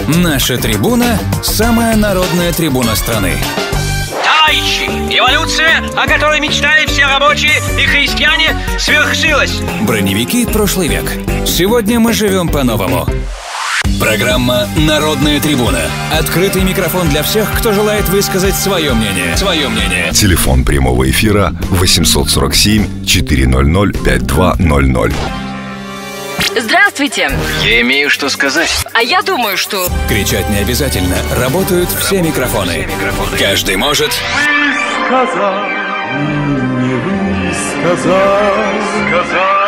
Наша трибуна – самая народная трибуна страны. Товарищи, революция, о которой мечтали все рабочие и христиане, свершилась. Броневики прошлый век. Сегодня мы живем по-новому. Программа «Народная трибуна». Открытый микрофон для всех, кто желает высказать свое мнение. Телефон прямого эфира 847-400-5200. Здравствуйте. Я имею что сказать. А я думаю, что... Кричать не обязательно. Работают все микрофоны. Каждый может... Сказал, не высказал.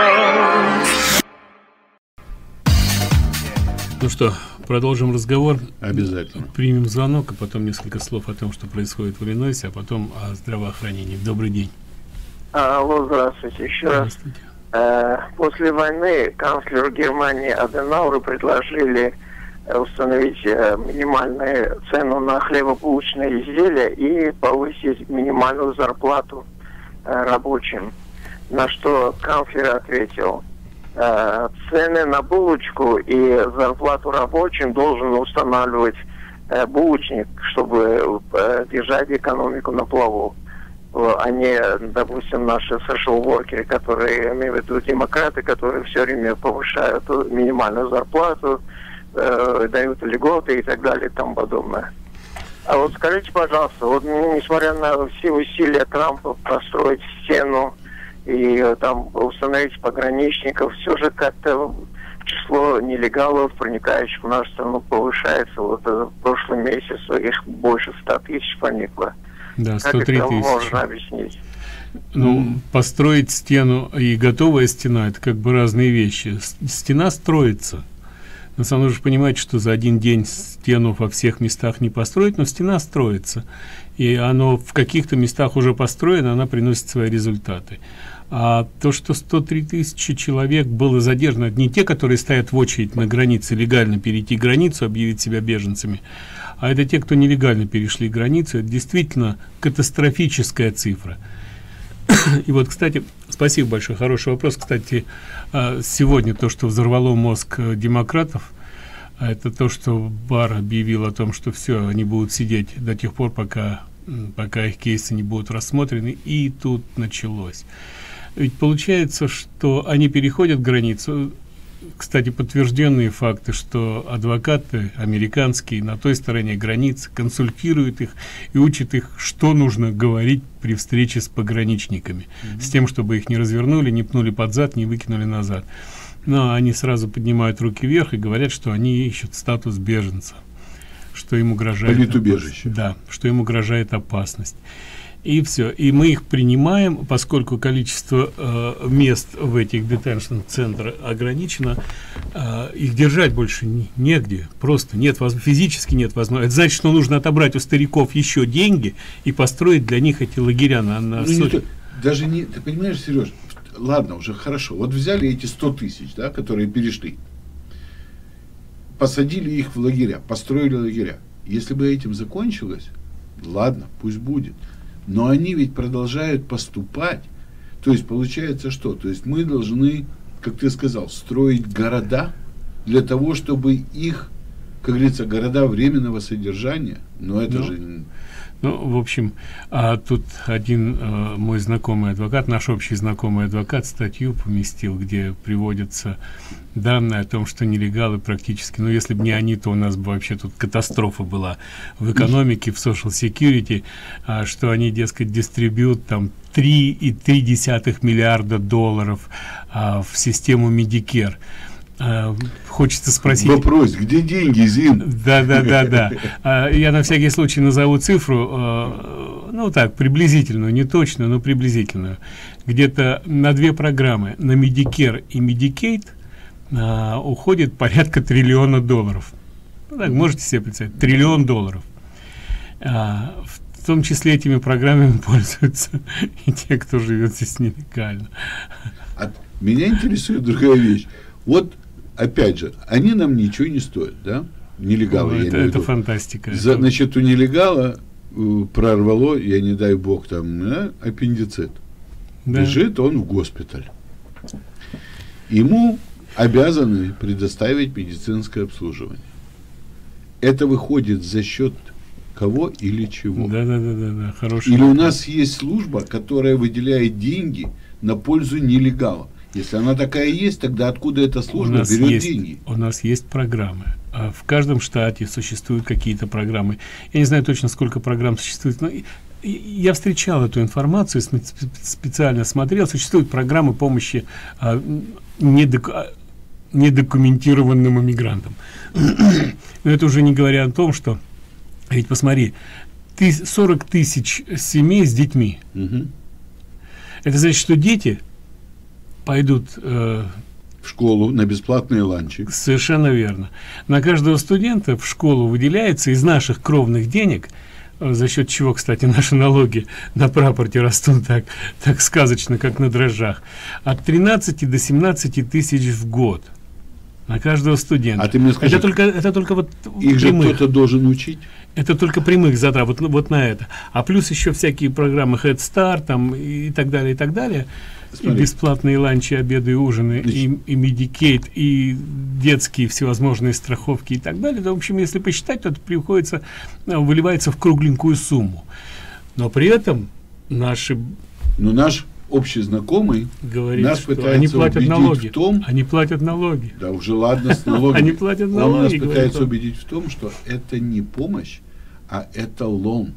Ну что, продолжим разговор. Обязательно. Примем звонок, а потом несколько слов о том, что происходит в Иллинойсе, а потом о здравоохранении. Добрый день. Алло, здравствуйте еще раз. После войны канцлеру Германии Аденауэру предложили установить минимальную цену на хлебобулочные изделия и повысить минимальную зарплату рабочим. На что канцлер ответил: цены на булочку и зарплату рабочим должен устанавливать булочник, чтобы держать экономику на плаву. А не, допустим, наши social-workеры, которые, имею в виду демократы, которые все время повышают минимальную зарплату, дают льготы и так далее и тому подобное. А вот скажите, пожалуйста, вот несмотря на все усилия Трампа построить стену и там установить пограничников, все же как-то число нелегалов, проникающих в нашу страну, повышается. Вот в прошлый месяц их больше 100 тысяч проникло. Да, 103 тысячи. Как это можно объяснить? Ну, построить стену и готовая стена — это как бы разные вещи. Стена строится. На самом деле, нужно понимать, что за один день стену во всех местах не построить, но стена строится. И оно в каких-то местах уже построено, она приносит свои результаты. А то, что 103 тысячи человек было задержано, не те, которые стоят в очередь на границе, легально перейти границу, объявить себя беженцами, а это те, кто нелегально перешли границу. Это действительно катастрофическая цифра. И вот, кстати, спасибо большое, хороший вопрос. Кстати, сегодня то, что взорвало мозг демократов, это то, что Барр объявил о том, что все, они будут сидеть до тех пор, пока их кейсы не будут рассмотрены. И тут началось. Ведь получается, что они переходят границу. Кстати, подтвержденные факты, что адвокаты американские на той стороне границы консультируют их и учат их, что нужно говорить при встрече с пограничниками, с тем, чтобы их не развернули, не пнули под зад, не выкинули назад. Но они сразу поднимают руки вверх и говорят, что они ищут статус беженца, что им угрожает политубежище. Да, что им угрожает опасность. И все. И мы их принимаем, поскольку количество мест в этих детеншн-центрах ограничено, их держать больше негде. Просто нет, физически нет возможности. Это значит, что нужно отобрать у стариков еще деньги и построить для них эти лагеря на даже не, ты понимаешь, Сереж, ладно, уже хорошо. Вот взяли эти 100 тысяч, да, которые перешли, посадили их в лагеря, построили лагеря. Если бы этим закончилось, ладно, пусть будет. Но они ведь продолжают поступать. То есть получается что? То есть мы должны, как ты сказал, строить города для того, чтобы их, как говорится, города временного содержания. Но это же... Ну, в общем, тут один мой знакомый адвокат, наш общий знакомый адвокат, статью поместил, где приводятся данные о том, что нелегалы практически, ну, если бы не они, то у нас бы вообще тут катастрофа была в экономике, в social security, что они, дескать, дистрибьют там 3,3 миллиарда долларов в систему Medicare. Хочется спросить... Вопрос, где деньги, Зин? Да. Я на всякий случай назову цифру, ну так, приблизительную, не точную, но приблизительную. Где-то на 2 программы, на Medicare и Medicaid, уходит порядка $1 триллиона. Ну, так, можете себе представить, $1 триллион. В том числе этими программами пользуются и те, кто живет здесь нелегально. Меня интересует другая вещь. Вот, опять же, они нам ничего не стоят, да? Нелегалы, ну, это фантастика. Значит, у нелегала прорвало, я не дай бог, там, аппендицит. Да. Лежит он в госпиталь. Ему обязаны предоставить медицинское обслуживание. это выходит за счет кого или чего? Да, хороший. Или у нас есть служба, которая выделяет деньги на пользу нелегалов? Если она такая есть, тогда откуда эта служба берет деньги? У нас есть программы. В каждом штате существуют какие-то программы. Я не знаю точно, сколько программ существует, но я встречал эту информацию, специально смотрел. Существуют программы помощи недокументированным иммигрантам. Но это уже не говоря о том, что, ведь посмотри, 40 тысяч семей с детьми. Это значит, что дети пойдут в школу на бесплатные ланчи. Совершенно верно. На каждого студента в школу выделяется из наших кровных денег, за счет чего, кстати, наши налоги на прапорте растут так сказочно, как на дрожжах, от 13 до 17 тысяч в год на каждого студента. А ты мне скажи, это только вот их же кто-то должен учить? Это только прямых затрат, вот на это. А плюс еще всякие программы Head Start там, и так далее, и так далее. И бесплатные ланчи, обеды и ужины, и Medicaid, и детские всевозможные страховки и так далее. Да, в общем, если посчитать, то это выливается в кругленькую сумму. Но при этом наш общий знакомый говорит, нас что пытается они платят убедить налоги. В том... Они платят налоги. Да уже ладно с налогами. Они платят налоги. Он нас пытается убедить в том, что это не помощь, а это лон.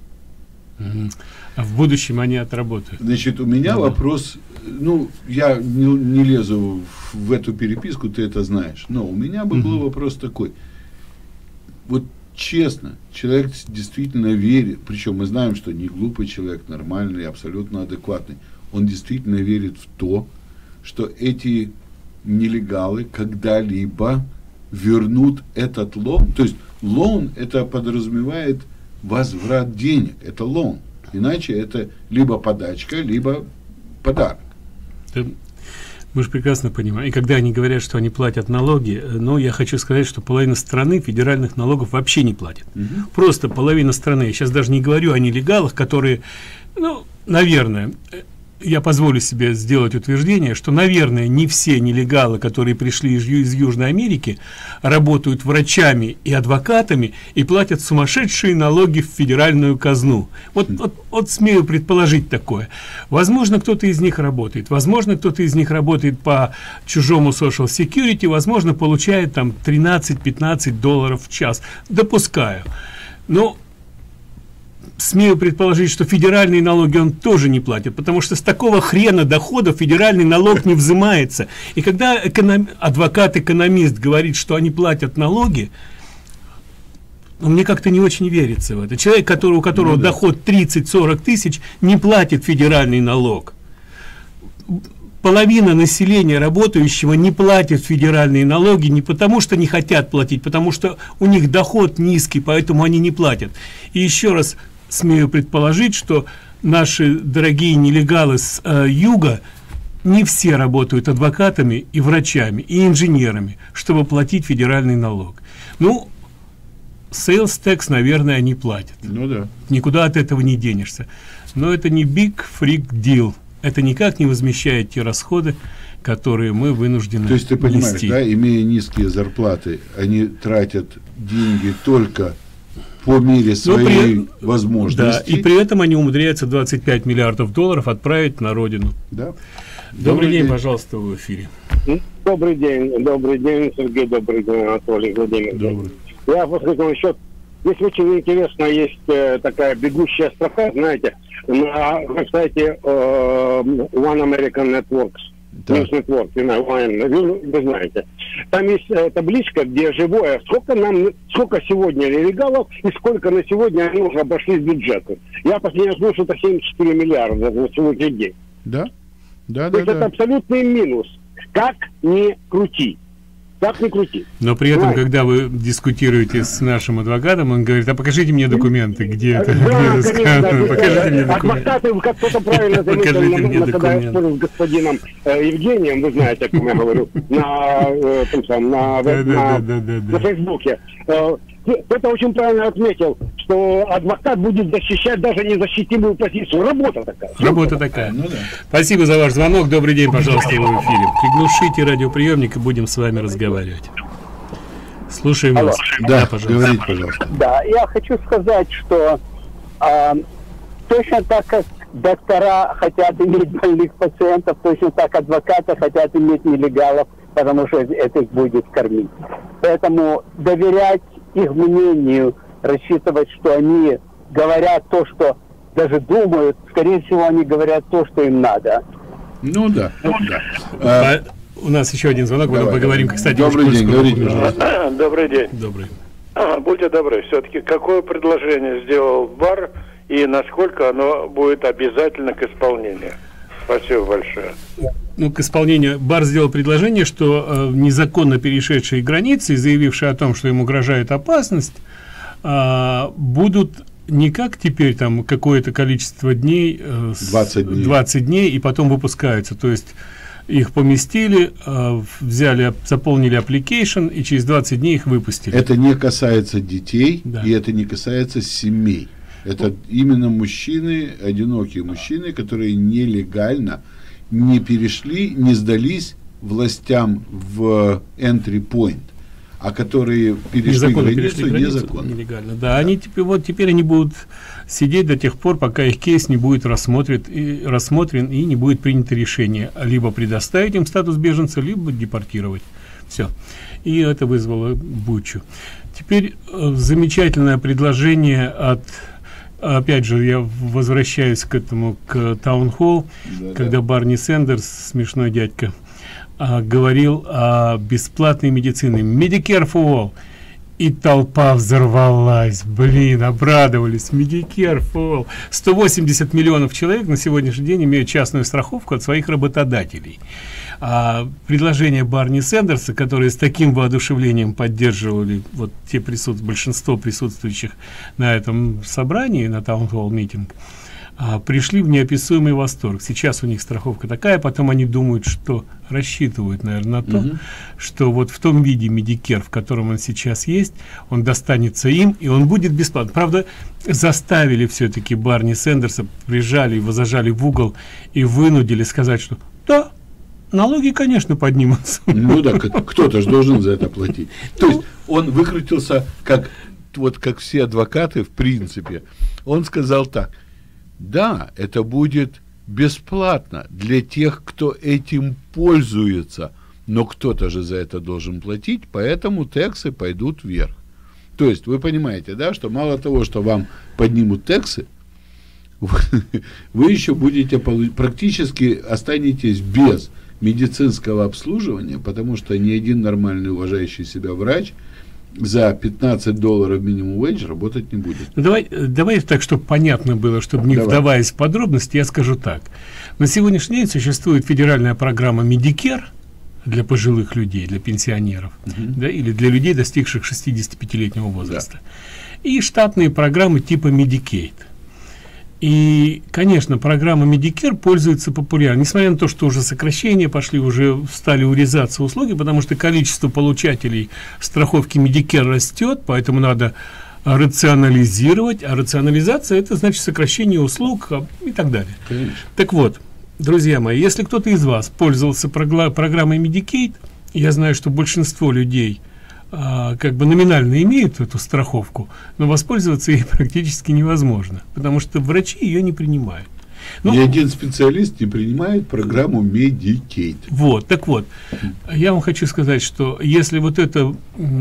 А в будущем они отработают. Значит, у меня вопрос, я не лезу в эту переписку, ты это знаешь, но у меня был вопрос такой. Вот честно, человек действительно верит, причем мы знаем, что не глупый человек, нормальный, абсолютно адекватный, он действительно верит в то, что эти нелегалы когда-либо вернут этот лон. То есть лон это подразумевает возврат денег, это лон. Иначе это либо подачка, либо подарок. Мы же прекрасно понимаем. И когда они говорят, что они платят налоги, я хочу сказать, что половина страны федеральных налогов вообще не платит. Просто половина страны. Я сейчас даже не говорю о нелегалах, которые, наверное, я позволю себе сделать утверждение, что, наверное, не все нелегалы, которые пришли из Южной Америки, работают врачами и адвокатами и платят сумасшедшие налоги в федеральную казну. Вот смею предположить такое. Возможно, кто-то из них работает. Возможно, кто-то из них работает по чужому social security. Возможно, получает там $13-15 в час. Допускаю. Но смею предположить, что федеральные налоги он тоже не платит, потому что с такого хрена доходов федеральный налог не взимается. И когда адвокат-экономист говорит, что они платят налоги, мне как-то не очень верится в это. Человек, у которого доход 30-40 тысяч, не платит федеральный налог. Половина населения работающего не платит федеральные налоги не потому, что не хотят платить, потому что у них доход низкий, поэтому они не платят. И еще раз смею предположить, что наши дорогие нелегалы с юга не все работают адвокатами и врачами, и инженерами, чтобы платить федеральный налог. Sales tax, наверное, они платят. Никуда от этого не денешься. Но это не big freak deal. Это никак не возмещает те расходы, которые мы вынуждены нести. То есть ты понимаешь, да, имея низкие зарплаты, они тратят деньги только по мере своей возможности. Да, и при этом они умудряются $25 миллиардов отправить на родину. Да. Добрый день, пожалуйста, в эфире. Добрый день, Сергей, добрый день, Анатолий Владимирович. Добрый. Я после еще, здесь очень интересно, есть такая бегущая строка, знаете, на сайте One American Networks. Да. News Network, вы знаете. Там есть табличка, где живое, сколько сегодня нелегалов и сколько на сегодня они уже обошли бюджеты. Я последний раз слышал, это 74 миллиарда на сегодняшний день. Да? То есть это абсолютный минус. Как ни крути. Но при этом, когда вы дискутируете с нашим адвокатом, он говорит, покажите мне документы, где это сказано, покажите мне документы. Адвокаты, как кто-то правильно заметил, когда я спорил с господином Евгением, вы знаете, о ком я говорю, на Фейсбуке. Кто-то очень правильно отметил, что адвокат будет защищать даже незащитимую позицию. Работа такая. Спасибо за ваш звонок. Добрый день, пожалуйста, в эфире. Приглушите радиоприемник и будем с вами разговаривать. Слушаем вас. Да, говорите, пожалуйста. Да, я хочу сказать, что точно так, как доктора хотят иметь больных пациентов, точно так адвокаты хотят иметь нелегалов, потому что это их будет кормить. Поэтому доверять их мнению, рассчитывать, что они говорят то, что даже думают, скорее всего, они говорят то, что им надо. Ну да. У нас еще один звонок, потом поговорим, кстати. Добрый день, говорите, пожалуйста. Добрый день. Добрый. Будьте добры, все-таки какое предложение сделал БАР и насколько оно будет обязательно к исполнению? Спасибо большое. Ну, к исполнению БАР сделал предложение, что незаконно перешедшие границы и заявившие о том, что им угрожает опасность, будут не как теперь там какое-то количество дней, 20 дней, и потом выпускаются. То есть их поместили, взяли, заполнили application, и через 20 дней их выпустили. Это не касается детей, и это не касается семей. Это именно мужчины, одинокие мужчины, которые нелегально не перешли, не сдались властям в entry point, а которые перешли границу незаконно. Нелегально. Да, они теперь они будут сидеть до тех пор, пока их кейс не будет рассмотрен и не будет принято решение либо предоставить им статус беженца, либо депортировать. Все. И это вызвало бучу. Теперь замечательное предложение опять же, я возвращаюсь к этому, к таунхолл, когда Барни Сэндерс, смешной дядька, говорил о бесплатной медицине. Medicare for all. И толпа взорвалась. Блин, обрадовались. Medicare for all. 180 миллионов человек на сегодняшний день имеют частную страховку от своих работодателей. Предложение Барни Сэндерса, которые с таким воодушевлением поддерживали вот те большинство присутствующих на этом собрании, на таунхолл митинг, пришли в неописуемый восторг. Сейчас у них страховка такая, потом они думают, что рассчитывают, наверное, на то, что вот в том виде Medicare, в котором он сейчас есть, он достанется им, и он будет бесплатно. Правда, заставили все-таки Барни Сэндерса, прижали его, зажали в угол и вынудили сказать, что да, налоги, конечно, поднимутся. Ну да, кто-то же должен за это платить. То есть он выкрутился, как все адвокаты, в принципе. Он сказал так: да, это будет бесплатно для тех, кто этим пользуется, но кто-то же за это должен платить, поэтому таксы пойдут вверх. То есть вы понимаете, да, что мало того, что вам поднимут таксы, вы еще будете практически останетесь без медицинского обслуживания, потому что ни один нормальный уважающий себя врач за $15 минимум wage работать не будет. Давай так, чтобы понятно было, чтобы не вдаваясь в подробности, я скажу так. На сегодняшний день существует федеральная программа Medicare для пожилых людей, для пенсионеров, да, или для людей, достигших 65-летнего возраста. И штатные программы типа Medicaid. И, конечно, программа Medicare пользуется популярностью, несмотря на то, что уже сокращения пошли, уже стали урезаться услуги, потому что количество получателей страховки Medicare растет, поэтому надо рационализировать, а рационализация — это значит сокращение услуг и так далее. Конечно. Так вот, друзья мои, если кто-то из вас пользовался программой Medicaid, я знаю, что большинство людей как бы номинально имеют эту страховку, но воспользоваться ей практически невозможно, потому что врачи ее не принимают. Ни один специалист не принимает программу Medicaid. Вот, так вот, я вам хочу сказать, что если вот эта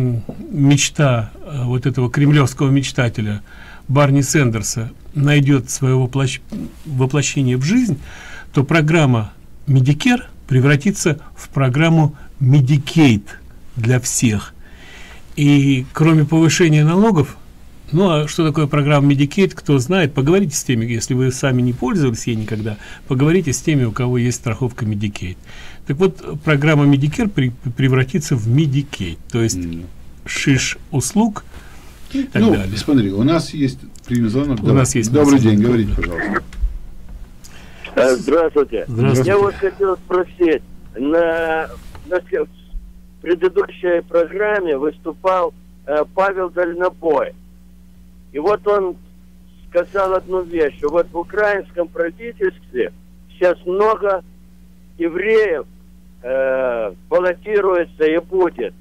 мечта вот этого кремлевского мечтателя Барни Сэндерса найдет свое воплощение в жизнь, то программа Medicare превратится в программу Medicaid для всех. И кроме повышения налогов, ну а что такое программа Medicaid, кто знает, поговорите с теми, если вы сами не пользовались ей никогда, поговорите с теми, у кого есть страховка Medicaid. Так вот, программа Medicare превратится в Medicaid, то есть шиш услуг и так далее. Смотри, у нас есть звонок. У нас есть. Добрый день, говорите, пожалуйста. Здравствуйте. Я вот хотел спросить, на предыдущей программе выступал Павел Дальнобой. И вот он сказал одну вещь, что вот в украинском правительстве сейчас много евреев баллотируется и будет.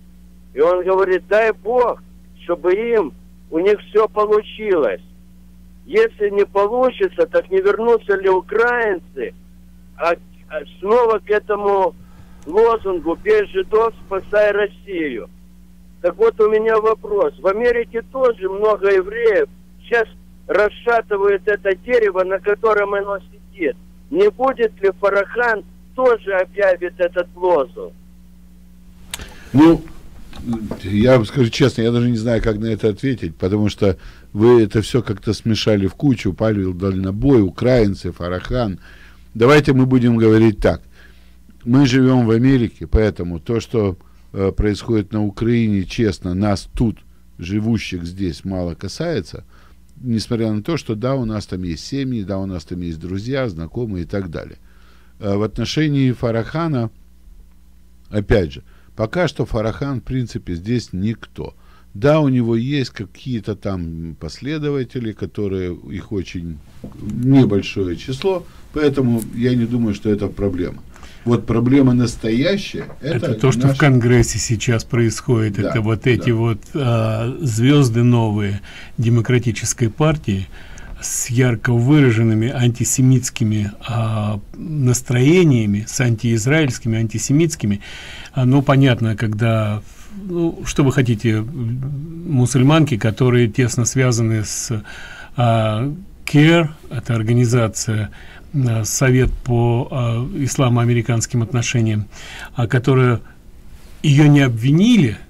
И он говорит, дай Бог, чтобы у них все получилось. Если не получится, так не вернутся ли украинцы снова к этому лозунгу «Бей жидов, спасай Россию». Так вот у меня вопрос. В Америке тоже много евреев сейчас расшатывают это дерево, на котором оно сидит. Не будет ли Фарахан тоже объявит этот лозунг? Ну, я вам скажу честно, я даже не знаю, как на это ответить, потому что вы это все как-то смешали в кучу. Павел Дальнобой, украинцы, Фарахан. Давайте мы будем говорить так. Мы живем в Америке, поэтому то, что происходит на Украине, честно, нас тут, живущих здесь, мало касается, несмотря на то, что да, у нас там есть семьи, да, у нас там есть друзья, знакомые и так далее. В отношении Фарахана, опять же, пока что Фарахан, в принципе, здесь никто. Да, у него есть какие-то там последователи, которые, их очень небольшое число, поэтому я не думаю, что это проблема. Вот проблема настоящая. Это то, что в Конгрессе сейчас происходит. Да, это вот эти вот звезды новые Демократической партии с ярко выраженными антисемитскими настроениями, с антиизраильскими, антисемитскими. Ну, понятно, когда, ну, что вы хотите, мусульманки, которые тесно связаны с CARE, это организация, Совет по исламо-американским отношениям, которая ее не обвинили,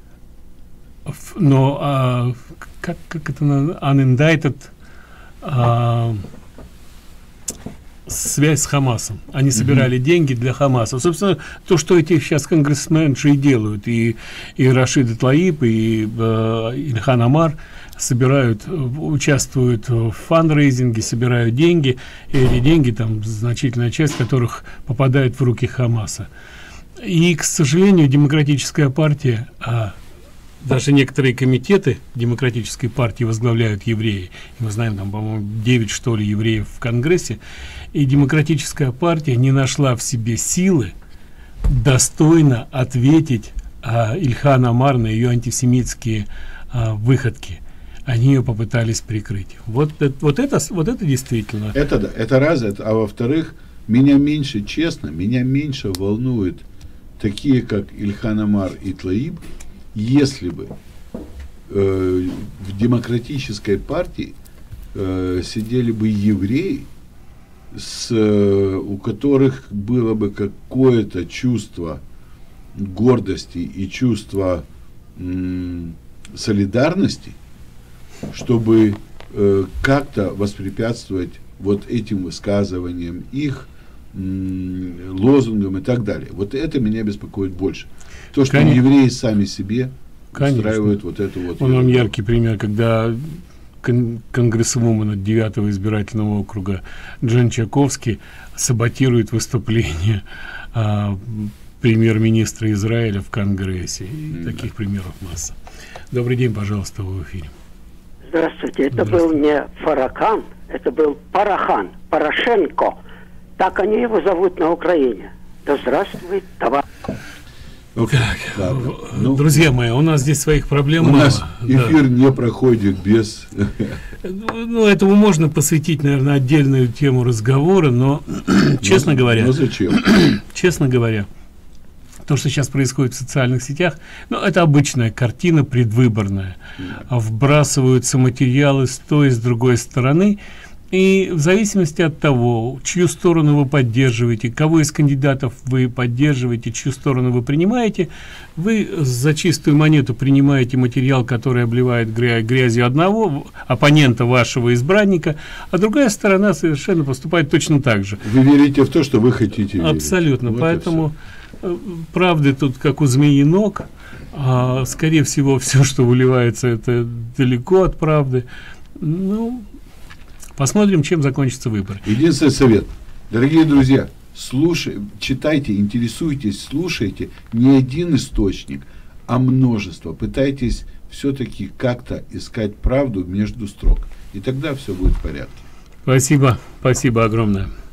но как это unindicted, связь с Хамасом. Они собирали деньги для Хамаса. Собственно, то, что эти сейчас конгрессмены и делают, и Рашид Тлаиб, и Ильхан Амар собирают, участвуют в фандрейзинге, собирают деньги, и эти деньги, там значительная часть которых попадает в руки Хамаса. И, к сожалению, Демократическая партия, даже некоторые комитеты Демократической партии возглавляют евреи. И мы знаем, там, по-моему, 9, что ли, евреев в Конгрессе. И Демократическая партия не нашла в себе силы достойно ответить Ильхан Амар на ее антисемитские выходки. Они ее попытались прикрыть. Вот это действительно. Это да, это раз. А во-вторых, меня меньше, честно, меня меньше волнует такие, как Ильхан Амар и Тлаиб, если бы в Демократической партии сидели бы евреи, у которых было бы какое-то чувство гордости и чувство солидарности, чтобы как-то воспрепятствовать вот этим высказываниям, их лозунгам и так далее. Вот это меня беспокоит больше. То, что евреи сами себе устраивают вот это вот. Он вам яркий пример, когда конгрессвумен от 9-го избирательного округа Джен Чаковский саботирует выступление премьер-министра Израиля в Конгрессе. И таких примеров масса. Добрый день, пожалуйста, вы в эфире. Здравствуйте. Это был не Фаракан, это был Парахан, Порошенко. Так они его зовут на Украине. Да здравствует товарищ. Друзья мои, у нас здесь своих проблем мало. У нас эфир не проходит без... Ну, этому можно посвятить, наверное, отдельную тему разговора, но, честно говоря... Но зачем? Честно говоря, то, что сейчас происходит в социальных сетях, ну, это обычная картина предвыборная. Вбрасываются материалы с той и с другой стороны, и в зависимости от того, чью сторону вы поддерживаете, кого из кандидатов вы поддерживаете, чью сторону вы принимаете, вы за чистую монету принимаете материал, который обливает грязью одного оппонента, вашего избранника, а другая сторона совершенно поступает точно так же. Вы верите в то, что вы хотите верить. Абсолютно. Вот поэтому правды тут как у змеи ног, скорее всего, все, что выливается, это далеко от правды. Ну, посмотрим, чем закончится выбор. Единственный совет. Дорогие друзья, читайте, интересуйтесь, слушайте не один источник, а множество. Пытайтесь все-таки как-то искать правду между строк. И тогда все будет в порядке. Спасибо. Спасибо огромное.